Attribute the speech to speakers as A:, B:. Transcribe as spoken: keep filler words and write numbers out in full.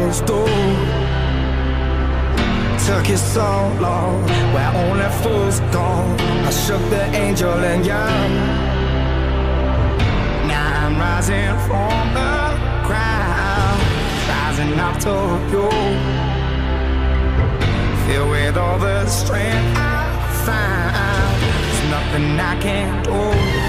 A: closed door. Took you so long, where only fools go. I shook the angel and young. Now I'm rising from the ground, rising up to you. Filled with all the strength I find, there's nothing I can't do.